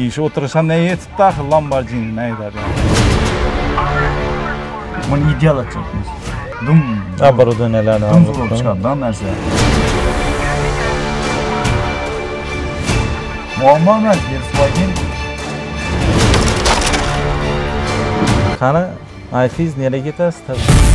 Shu o'tirishanda yetibdi, axir Lamborghini aytadi. Buni ideal atacakmış. Dum. Оборудованиелерni Dum zo'rib chiqadi da narsa. Muammo emas, Volkswagen. Qani, aytingiz, nega ketasiz?